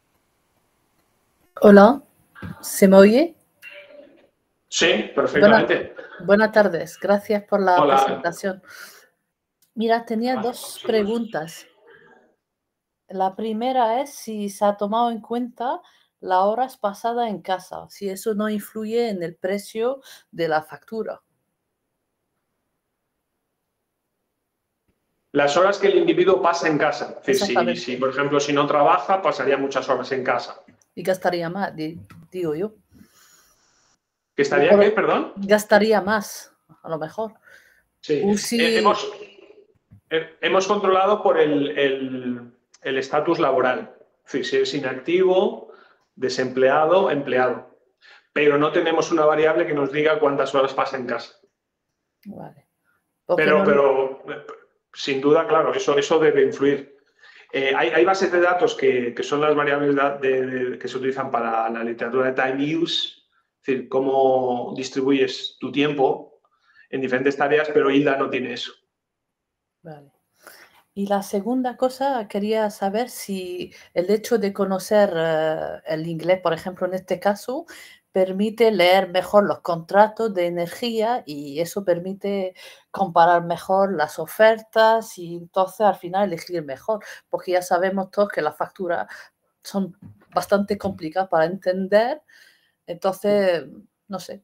Hola, ¿se me oye? Sí, perfectamente. Buenas tardes, gracias por la Hola. presentación. Mira, tenía dos preguntas. La primera es si se ha tomado en cuenta las horas pasadas en casa, si eso no influye en el precio de la factura. Las horas que el individuo pasa en casa. Es decir, Exactamente. por ejemplo, si no trabaja, pasaría muchas horas en casa. Y gastaría más, digo yo. ¿Que estaría qué, perdón? Gastaría más, a lo mejor. Sí. Si... Hemos controlado por el estatus laboral. Es decir, si eres inactivo, desempleado, empleado. Pero no tenemos una variable que nos diga cuántas horas pasa en casa. Vale. Pero sin duda, claro, eso debe influir. Hay bases de datos que son las variables que se utilizan para la literatura de time use, es decir, cómo distribuyes tu tiempo en diferentes tareas, pero Hilda no tiene eso. Vale. Y la segunda cosa, quería saber si el hecho de conocer el inglés, por ejemplo, en este caso, permite leer mejor los contratos de energía y eso permite comparar mejor las ofertas y entonces al final elegir mejor, porque ya sabemos todos que las facturas son bastante complicadas para entender, entonces, no sé.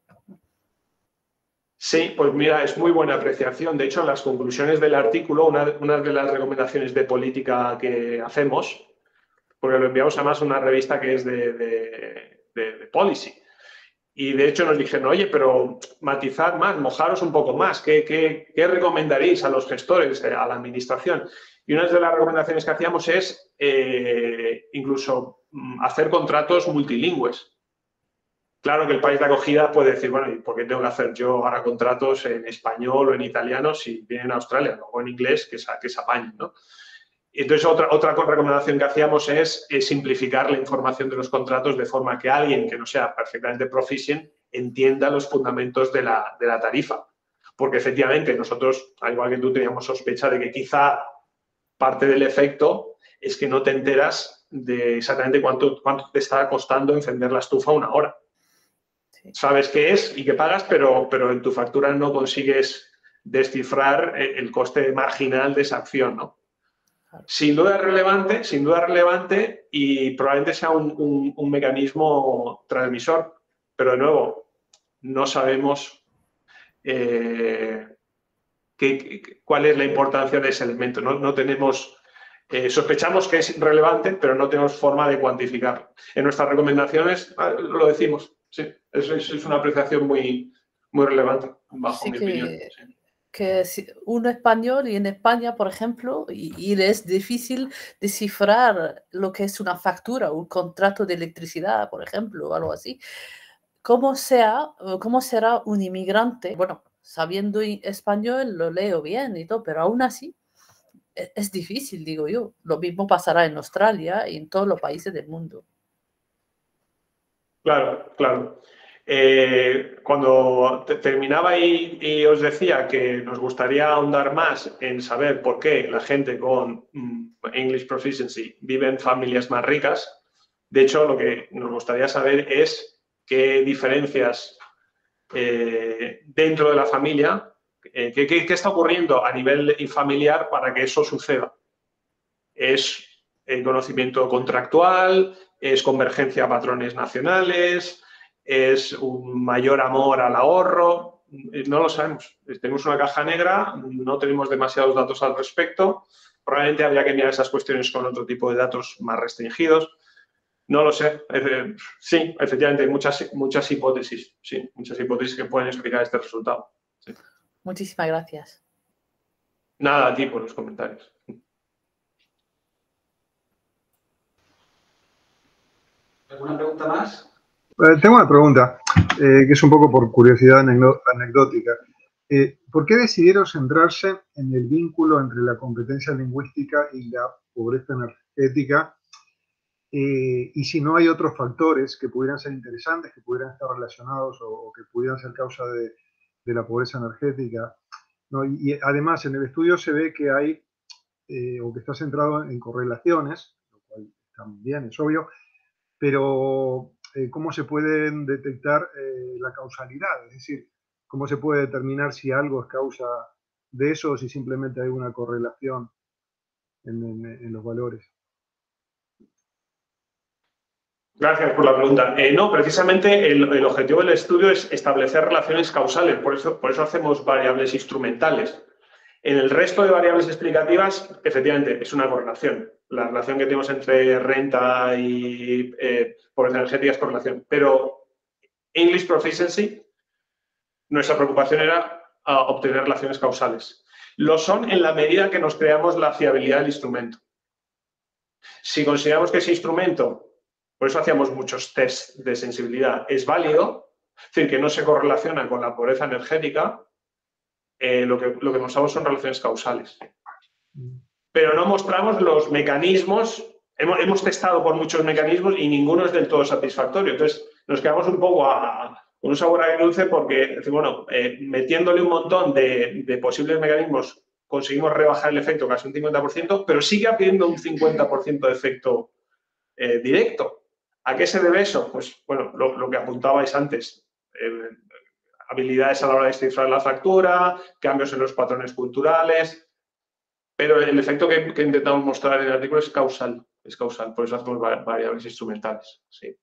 Sí, pues mira, es muy buena apreciación. De hecho, en las conclusiones del artículo, una de las recomendaciones de política que hacemos, porque lo enviamos además a una revista que es de policy, y de hecho nos dijeron, oye, pero matizad más, mojaros un poco más, ¿qué recomendaréis a los gestores, a la administración? Y una de las recomendaciones que hacíamos es incluso hacer contratos multilingües. Claro que el país de acogida puede decir, bueno, ¿y por qué tengo que hacer yo ahora contratos en español o en italiano si vienen a Australia o en inglés que se apañen, ¿no? Entonces, otra recomendación que hacíamos es simplificar la información de los contratos de forma que alguien que no sea perfectamente proficient entienda los fundamentos de la tarifa. Porque efectivamente nosotros, al igual que tú, teníamos sospecha de que quizá parte del efecto es que no te enteras de exactamente cuánto te está costando encender la estufa una hora. Sabes qué es y qué pagas, pero en tu factura no consigues descifrar el coste marginal de esa acción, ¿no? Sin duda relevante y probablemente sea un mecanismo transmisor, pero de nuevo, no sabemos cuál es la importancia de ese elemento. No tenemos, sospechamos que es relevante, pero no tenemos forma de cuantificarlo. En nuestras recomendaciones lo decimos. Sí, es una apreciación muy relevante, bajo mi opinión. Sí. Que uno español y en España, por ejemplo, y es difícil descifrar lo que es una factura, un contrato de electricidad, por ejemplo, o algo así. ¿Cómo será un inmigrante? Bueno, sabiendo español lo leo bien y todo, pero aún así, es difícil, digo yo. Lo mismo pasará en Australia y en todos los países del mundo. Claro, claro. Cuando terminaba y os decía que nos gustaría ahondar más en saber por qué la gente con English Proficiency vive en familias más ricas, de hecho, lo que nos gustaría saber es qué diferencias dentro de la familia, qué está ocurriendo a nivel familiar para que eso suceda. Es conocimiento contractual, es convergencia a patrones nacionales, es un mayor amor al ahorro, no lo sabemos. Tenemos una caja negra, no tenemos demasiados datos al respecto, probablemente habría que mirar esas cuestiones con otro tipo de datos más restringidos. No lo sé. Sí, efectivamente, hay muchas hipótesis, sí, muchas hipótesis que pueden explicar este resultado. Sí. Muchísimas gracias. Nada, a ti por los comentarios. ¿Alguna pregunta más? Tengo una pregunta, que es un poco por curiosidad anecdótica. ¿Por qué decidieron centrarse en el vínculo entre la competencia lingüística y la pobreza energética? Y si no hay otros factores que pudieran ser interesantes, que pudieran estar relacionados o que pudieran ser causa de la pobreza energética, ¿no? Y además en el estudio se ve que hay, o que está centrado en correlaciones, lo cual también es obvio, pero ¿cómo se pueden detectar la causalidad? Es decir, ¿cómo se puede determinar si algo es causa de eso o si simplemente hay una correlación en los valores? Gracias por la pregunta. No, precisamente el objetivo del estudio es establecer relaciones causales, por eso hacemos variables instrumentales. En el resto de variables explicativas, efectivamente, es una correlación. La relación que tenemos entre renta y pobreza energética es correlación. Pero English Proficiency, nuestra preocupación era obtener relaciones causales. Lo son en la medida que nos creamos la fiabilidad del instrumento. Si consideramos que ese instrumento, por eso hacíamos muchos tests de sensibilidad, es válido, es decir, que no se correlaciona con la pobreza energética, lo que mostramos son relaciones causales. Pero no mostramos los mecanismos, hemos testado por muchos mecanismos y ninguno es del todo satisfactorio. Entonces, nos quedamos un poco con un sabor agridulce porque, bueno, metiéndole un montón de posibles mecanismos conseguimos rebajar el efecto casi un 50%, pero sigue habiendo un 50% de efecto directo. ¿A qué se debe eso? Pues, bueno, lo que apuntabais antes. Habilidades a la hora de descifrar la factura, cambios en los patrones culturales, pero el efecto que intentamos mostrar en el artículo es causal, por eso hacemos variables instrumentales. Sí.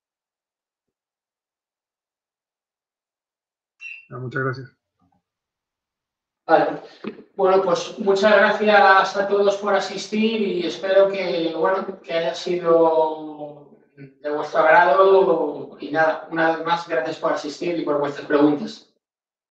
Muchas gracias. Vale. Bueno, pues muchas gracias a todos por asistir y espero que, bueno, que haya sido de vuestro agrado y nada, una vez más, gracias por asistir y por vuestras preguntas.